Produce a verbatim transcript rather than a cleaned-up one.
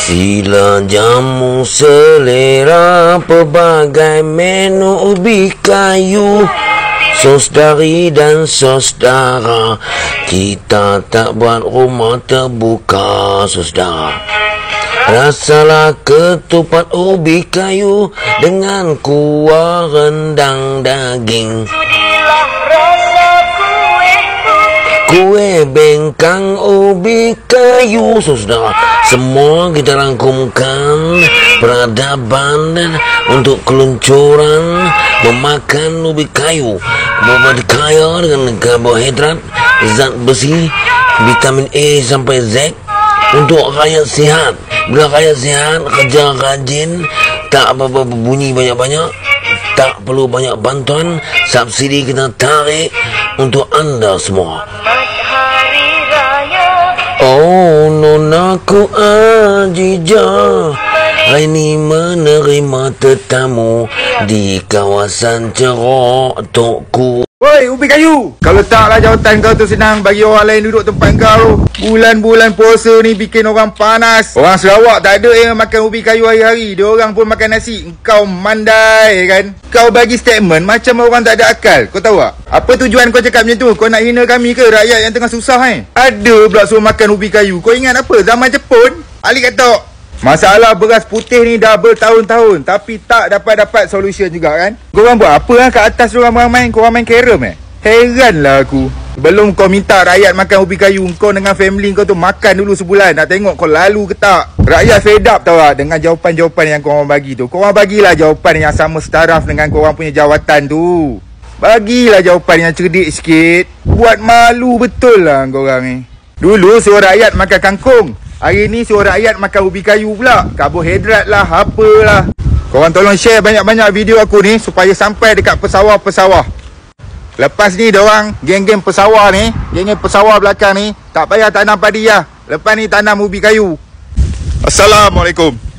Sila jamu selera, pelbagai menu ubi kayu, sos dari dan sos darah. Kita tak buat rumah terbuka, saudara. Rasalah ketupat ubi kayu dengan kuah rendang daging. Kue bengkang ubi kayu, saudara. Semua kita rangkumkan peradaban untuk keluncuran memakan ubi kayu. Berkaya dengan karbohidrat, zat besi, vitamin A sampai Z untuk rakyat sihat. Bila rakyat sihat, kerja rajin, tak apa-apa bunyi banyak-banyak, tak perlu banyak bantuan, subsidi kita tarik untuk anda semua. Oh, nonaku Ajijah hari ini menerima tetamu di kawasan Cerok Tokku. Woi, ubi kayu. Kalau taklah jawatan kau tu senang bagi orang lain duduk tempat kau. Bulan-bulan puasa ni bikin orang panas. Orang Sarawak tak ada yang makan ubi kayu hari-hari. Dia orang pun makan nasi. Kau mandai kan? Kau bagi statement macam orang tak ada akal. Kau tahu tak? Apa tujuan kau cakap macam tu? Kau nak hina kami ke rakyat yang tengah susah eh? Ada pula suruh makan ubi kayu. Kau ingat apa? Zaman Jepun? Alik kata masalah beras putih ni dah bertahun-tahun tapi tak dapat-dapat solution juga kan? Korang buat apa lah kat atas diorang main? Korang main carom eh? Heranlah aku. Belum kau minta rakyat makan ubi kayu, kau dengan family kau tu makan dulu sebulan. Nak tengok kau lalu ke tak? Rakyat fed up tau tak dengan jawapan-jawapan yang korang bagi tu. Korang bagilah jawapan yang sama setaraf dengan korang punya jawatan tu. Bagilah jawapan yang cerdik sikit. Buat malu betul lah korang ni. Dulu suruh rakyat makan kangkung, hari ni suruh rakyat makan ubi kayu pula. Karbohidrat lah, apalah. Korang tolong share banyak-banyak video aku ni supaya sampai dekat pesawah-pesawah. Lepas ni diorang, geng-geng pesawah ni, geng-geng pesawah belakang ni, tak payah tanam padi lah. Lepas ni tanam ubi kayu. Assalamualaikum.